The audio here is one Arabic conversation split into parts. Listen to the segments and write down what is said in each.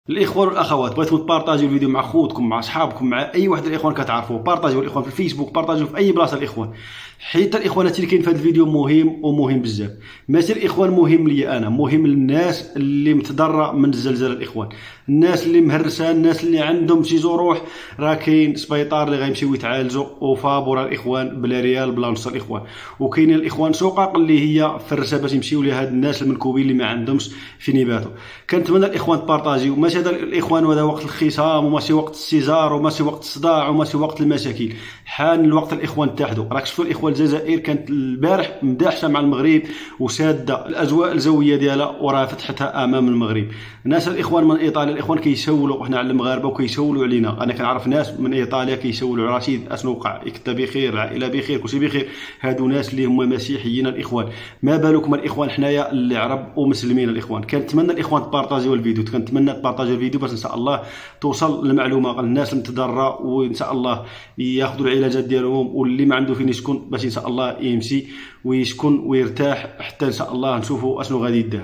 الاخوان والاخوات، بغيتكم تبارطاجيو الفيديو مع خوتكم، مع صحابكم، مع اي واحد الاخوان كتعرفوه. بارطاجيو الاخوان في الفيسبوك، بارطاجيو في اي بلاصه الاخوان، حيت الاخوانات اللي كاين في هذا الفيديو مهم ومهم بزاف. ماشي الاخوان مهم لي انا، مهم للناس اللي متضرره من الزلزال. الاخوان الناس اللي مهرسه، الناس اللي عندهم شي جروح، راه كاين سبيطار اللي غيمشيو يتعالجوا وفابور الاخوان بلا ريال بلا نص الاخوان. وكاين الاخوان شقق اللي هي فرشه باش يمشيو لهاد الناس المنكوبين اللي ما عندهمش فين يباتوا. كنتمنى الاخوان تبارطاجيو. ماشي هذا الاخوان وهذا وقت الخصام، وماشي وقت السيزار، وماشي وقت الصداع، وماشي وقت المشاكل. حان الوقت الاخوان تحدوا. راك شفتوا الاخوان الجزائر كانت البارح مداحشه مع المغرب وساده الاجواء الجويه ديالها وراه فتحتها امام المغرب. ناس الاخوان من ايطاليا الاخوان كيسولوا حنا على المغاربه وكيسولوا علينا. انا كنعرف ناس من ايطاليا كيسولوا على رشيد اشنو وقع، انت بخير، العائله بخير، كلشي بخير. هادو ناس اللي هما مسيحيين الاخوان، ما بالكم الاخوان حنايا اللي عرب ومسلمين الاخوان. كنتمنى الاخوان تبارطاجيو الفيديو، كنتمنى تبارطاجيو الفيديو باش ان شاء الله توصل المعلومه للناس المتضرره، وان شاء الله ياخذوا العلاجات ديالهم، واللي ما عنده فين يسكن باش ان شاء الله يمشي ويسكن ويرتاح حتى ان شاء الله نشوفوا اشنو غادي يدار.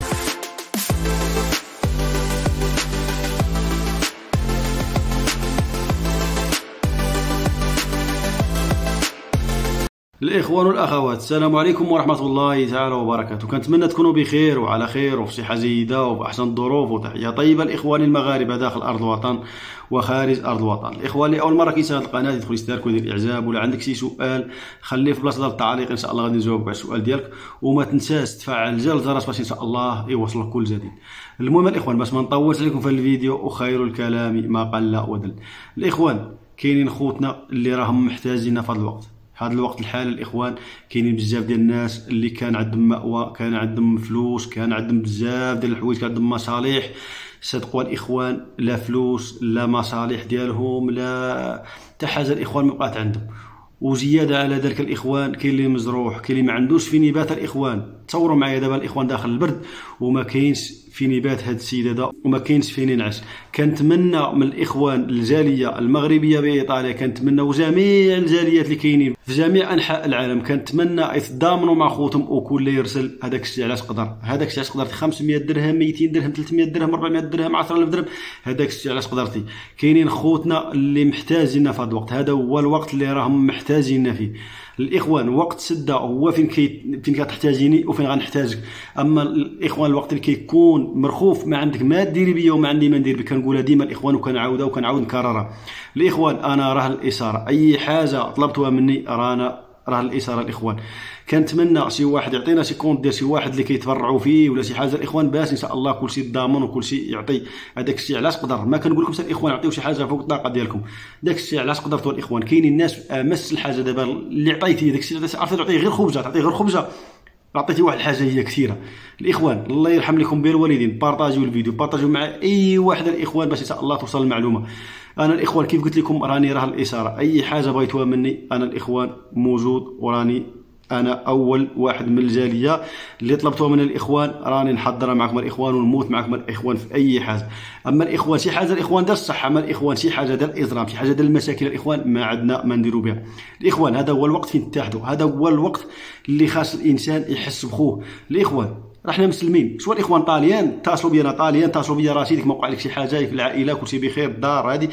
الاخوان والاخوات، السلام عليكم ورحمه الله تعالى وبركاته. كنتمنى تكونوا بخير وعلى خير وفي صحه جيده وفي احسن الظروف، وتحيه طيبه لاخواني المغاربه داخل ارض الوطن وخارج ارض الوطن. الاخوان اللي اول مره كيشاهد القناه يدخل يشترك ويدير الاعجاب، ولا عندك شي سؤال خليه في بلاصه التعليق، ان شاء الله غادي نجاوبك على السؤال ديالك. وما تنساش تفعل زر الجرس باش ان شاء الله يوصلك كل جديد. المهم الاخوان باش ما نطولش عليكم في الفيديو، وخير الكلام ما قل ودل. الاخوان كاينين خوتنا اللي راهم محتاجين في هذا الوقت، هذا الوقت الحالي الاخوان. كاينين بزاف ديال الناس اللي كان عندهم مأوى، كان عندهم فلوس، كان عندهم بزاف ديال الحوايج، كان عندهم مصالح. صدقوا الاخوان لا فلوس لا مصالح ديالهم لا حتى حاجه الاخوان ما بقات عندهم. وزياده على ذلك الاخوان كاين اللي مزروح، كاين اللي ما عندوش فين يبات الاخوان. تصوروا معايا دابا الاخوان داخل البرد وما كاينش فين يبات هذا السيد هذا، وما كاينش فين ينعس. كنتمنى من الاخوان الجاليه المغربيه بايطاليا، كنتمنى وجميع الجاليات اللي كاينين في جميع انحاء العالم، كنتمنى يتضامنوا مع خوتهم وكل يرسل هذاك الشيء علاش قدر. هذاك الشيء علاش قدرتي 500 درهم، 200 درهم، 300 درهم، 400 درهم، 10000 درهم، هذاك الشيء علاش قدرتي. كاينين خوتنا اللي محتاجين في هذا الوقت، هذا هو الوقت اللي راهم محتاجين فيه الاخوان. وقت سده هو فين كتحتاجيني وفين غنحتاجك. اما الاخوان الوقت اللي كيكون مرخوف، ما عندك ما ديري بيا وما عندي ما ندير بك، كنقولها ديما الاخوان وكنعاودها وكنعاود نكررها. الاخوان انا راه الاشاره، اي حاجه طلبتوها مني راه الاشاره الاخوان. كنتمنى شي واحد يعطينا شي كونت ديال شي واحد اللي كيتبرعوا فيه ولا شي حاجه الاخوان، باش ان شاء الله كلشي ضامن وكلشي يعطي هذاك الشيء علاش قدر. ما كنقول لكم الاخوان عطيو شي حاجه فوق الطاقه ديالكم، داك الشيء علاش قدرتوا الاخوان. كاينين الناس امس الحاجه دابا اللي عطيتي داك الشيء عرفتي تعطيه غير خبزه، تعطيه غير خبزه، عطيتي واحد الحاجه هي كثيره. الاخوان الله يرحم لكم بالوالدين، بارطاجيو الفيديو، بارطاجيو مع اي واحد الاخوان باش ان شاء الله توصل المعلومه. انا الاخوان كيف قلت لكم راني راه الاشاره، اي حاجه بغيتوها مني انا الاخوان موجود، وراني انا اول واحد من الجاليه اللي طلبتوها من الاخوان راني نحضرها معكم الاخوان، ونموت معكم الاخوان في اي حاجه. اما الاخوان شي حاجه الاخوان ديال الصحه، اما الاخوان شي حاجه ديال الاضرام، شي حاجه ديال المشاكل الاخوان ما عندنا ما نديروا بها. الاخوان هذا هو الوقت فين تتحدوا، هذا هو الوقت اللي خاص الانسان يحس بخوه. الاخوان راه حنا مسلمين، شو الاخوان طاليان اتصلوا بينا، طاليان اتصلوا بيا، رشيدك ما وقع لك شي حاجه في العائله، كلشي بخير، الدار هذه.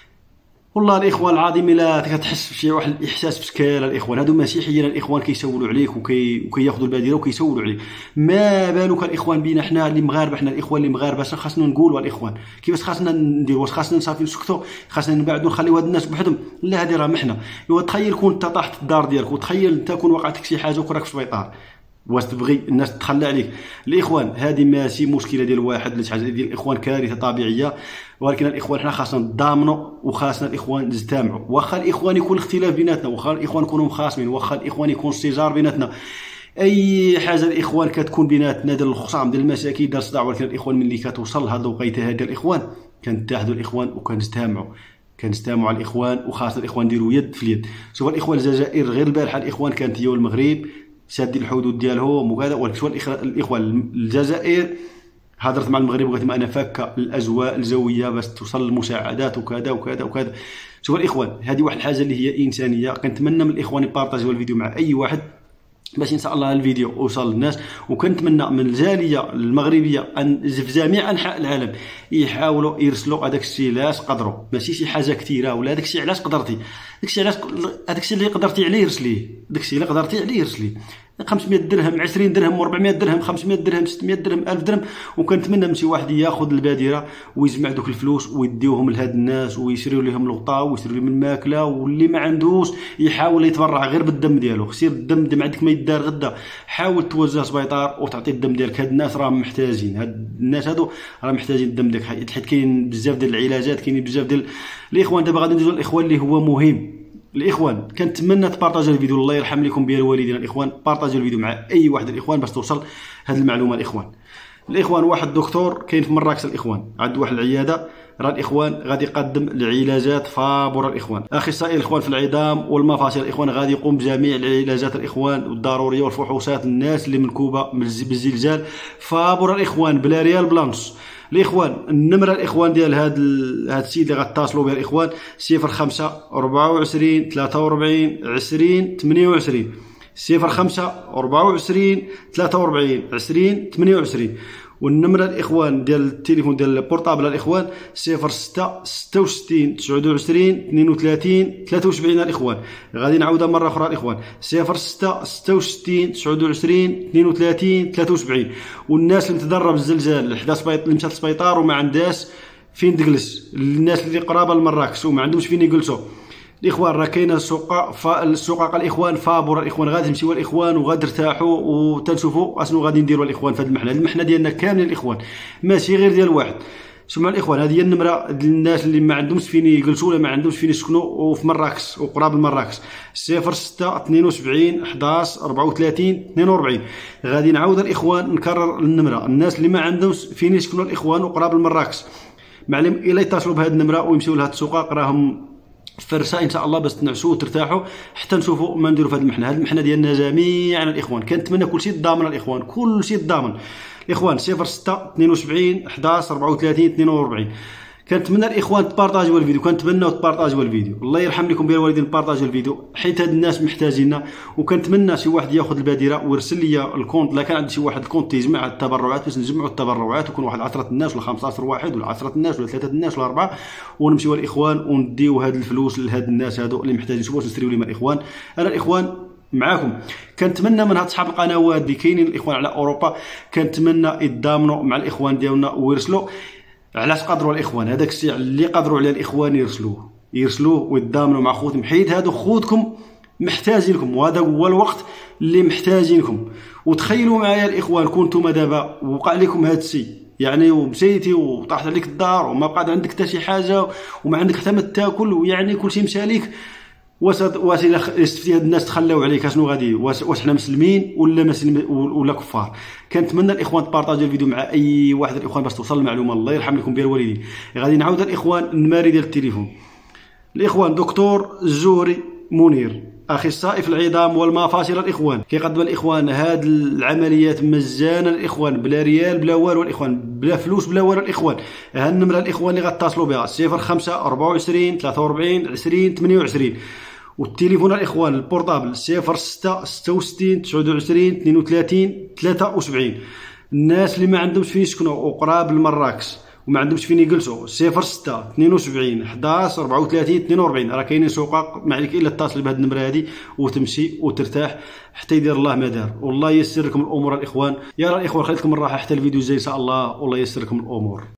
والله الاخوان العظيم الا كتحس بشي واحد الاحساس بسكاله الاخوان، هادو مسيحيين الاخوان كيسولوا عليك وكياخذوا البادره وكيسولوا عليك. ما بالك الاخوان بينا حنا اللي مغاربه، حنا الاخوان اللي مغاربه خاصنا نقولوا الاخوان كيفاش خاصنا نديروا. واش خاصنا صافي نسكتوا، خاصنا نبعدوا نخليو هاد الناس بوحدهم؟ لا، هذه راه محنه. تخيل كون انت طاحت الدار ديالك، وتخيل انت كون وقعتك شي حاجه وكراك في السبيطار، واش تبغي الناس تتخلى عليك؟ الاخوان هذه ماشي مشكله ديال واحد ولا شي حاجه ديال الاخوان، كارثه طبيعيه. ولكن الاخوان حنا خاصنا نضامنوا وخاصنا الاخوان نجتمعوا. واخا الاخوان يكون الاختلاف بيناتنا، واخا الاخوان يكونوا مخاصمين، واخا الاخوان يكون الشجار بيناتنا، اي حاجه الاخوان كتكون بيناتنا ديال الخصام ديال المشاكل ديال الصداع، ولكن الاخوان ملي كتوصل لهاد الوقيته هذه الاخوان كنتحدوا الاخوان وكنجتمعوا على الاخوان، وخاصه الاخوان نديروا يد في اليد. شوف الاخوان الجزائر غير البارحه الاخوان كانت هي والمغرب شادين الحدود ديالهم وكذا، ولكن شوف الاخوان الجزائر هضرت مع المغرب وقالت ما انا فاكه الاجواء الجويه باش توصل المساعدات وكذا وكذا وكذا. شوف الاخوان هذه واحد الحاجه اللي هي انسانيه. كنتمنى من الاخوان يبارطاجيو الفيديو مع اي واحد باش ان شاء الله الفيديو يوصل للناس. وكنتمنى من الجاليه المغربيه ان في جميع انحاء العالم يحاولوا يرسلوا هذاك الشيء علاش قدروا، ماشي شي حاجه كثيره ولا هذاك الشيء علاش قدرتي، هذاك الشيء اللي قدرتي عليه يرسليه، داك الشيء اللي قدرتي عليه يرسليه. 500 درهم 20 درهم 400 درهم 500 درهم 600 درهم 1000 درهم. وكنتمنى من شي واحد ياخذ البادره ويجمع دوك الفلوس ويديوهم لهاد الناس ويشريو لهم الغطاء ويشريو لهم الماكله، واللي ما عندوش يحاول يتبرع غير بالدم ديالو. سير الدم عندك ما يدار غدا، حاول توجه سبيطار وتعطي الدم ديالك. هاد الناس راهم محتاجين، هاد الناس هادو راهم محتاجين الدم ديالك، حيت كاين بزاف ديال العلاجات، كاينين بزاف ديال الاخوان. دابا غادي ندوزو الاخوان اللي هو مهم. الاخوان كنتمنى تبارطاجيو الفيديو، الله يرحم لكم بيا الوالدين. الاخوان بارطاجيو الفيديو مع اي واحد الاخوان باش توصل هذه المعلومه. الاخوان واحد دكتور كاين في مراكش الاخوان، عنده واحد العياده، راه الاخوان غادي يقدم العلاجات فابوره. الاخوان اخصائي الاخوان في العظام والمفاصل الاخوان غادي يقوم بجميع العلاجات الاخوان الضروريه والفحوصات الناس اللي منكوبه بالزلزال فابوره الاخوان بلا ريال بلانش. الاخوان النمره الاخوان ديال هاد السيد اللي غتصلوا به الاخوان 05 24 43 20 28 05 24 43 20 28. والنمره الاخوان ديال التليفون ديال البورطابل الاخوان 06 66 29 32 73. الاخوان غادي نعاودها مره اخرى الاخوان 06 66 29 32 73. والناس اللي متضرره بالزلزال حدا اللي مشات للسبيطار وما عندهاش فين تجلس، الناس اللي قرابه لمراكش وما عندهمش فين يجلسوا الاخوان، راه كاينه السقاق الاخوان فابوره. الاخوان غادي تمشيو الاخوان وغادي ترتاحوا وتنشوفوا اشنو غادي نديروا الاخوان في هذه المحنه. المحنه ديالنا كاملين الاخوان، ماشي غير ديال واحد. سمعوا الاخوان، هذه هي النمره ديال الناس اللي ما عندهمش فين يجلسوا ولا ما عندهمش فين يسكنوا وفي مراكش وقراب لمراكش 06 72 11 34 42. غادي نعاود الاخوان نكرر النمره، الناس اللي ما عندهمش فين يسكنوا الاخوان وقراب لمراكش معلم الا يتصلوا بهذه النمره ويمشيو لهذا السقاق راهم فرصه ان شاء الله باش تنعسوا وترتاحوا حتى نشوفوا ما نديروا في هذه المحنه. هذه المحنه ديالنا جميعا الاخوان، كنتمنى كلشي ضامن الاخوان، كلشي ضامن الاخوان 06 72 11 34 42. كنتمنى الاخوان تبارطاجيو الفيديو، كنتمناو تبارطاجيو الفيديو، الله يرحم لكم بيا الوالدين بارطاجيو الفيديو حيت هاد الناس محتاجيننا. وكنتمنى شي واحد ياخذ البادره ويرسل لي الكونت، لا كان عند شي واحد الكونت تيجمع التبرعات باش نجمعوا التبرعات ويكون واحد 10 الناس ولا 15 واحد ولا 10 الناس ولا 3 الناس ولا 4 ونمشيو الاخوان ونديو هاد الفلوس لهاد الناس هادو اللي محتاجين شي واش نشريو لهم الاخوان. انا الاخوان معاكم، كنتمنى من هاد صحاب القنوات اللي كاينين الاخوان على اوروبا كنتمنى يتضامنوا مع الاخوان ديالنا ويرسلوا علاش قدروا الاخوان هذاك الشيء اللي قدروا عليه الاخوان يرسلوه ويتضامنوا مع خوتهم، حيت هادو خوتكم محتاجينكم وهذا هو الوقت اللي محتاجينكم. وتخيلوا معايا الاخوان كنتم دابا وقع لكم هذا الشيء يعني ومشيتي وطاحت عليك الدار وما بقى عندك حتى شي حاجه وما عندك حتى ما تاكل ويعني كلشي مشى ليك، واش استفتي هاد الناس تخلاو عليك اشنو غادي؟ واش حنا مسلمين ولا كفار؟ كنتمنى الاخوان تبارطاجيو الفيديو مع اي واحد الاخوان باش توصل المعلومه، الله يرحم لكم بيا الوالدين. غادي نعاود الاخوان النماري ديال التليفون. الاخوان دكتور الزهري منير اخصائي في العظام والمفاصل الاخوان، كيقدم الاخوان هاد العمليات مجانا الاخوان، بلا ريال بلا والو الاخوان، بلا فلوس بلا والو الاخوان. ها النمره الاخوان اللي غتصلوا بها 05 24 43 20 28. والتليفون الاخوان البورطابل 06 66 29 32 73. الناس اللي ما عندهمش فين يسكنوا وقراب لمراكش وما عندهمش فين يجلسوا 06 72 11 34 42. راه كاينين سقاق، ما عليك الا تتصل بهذه النمره هذه وتمشي وترتاح حتى يدير الله ما دار. والله ييسر لكم الامور الاخوان. يا الاخوان خليتكم الراحه حتى الفيديو الجاي ان شاء الله، والله ييسر لكم الامور.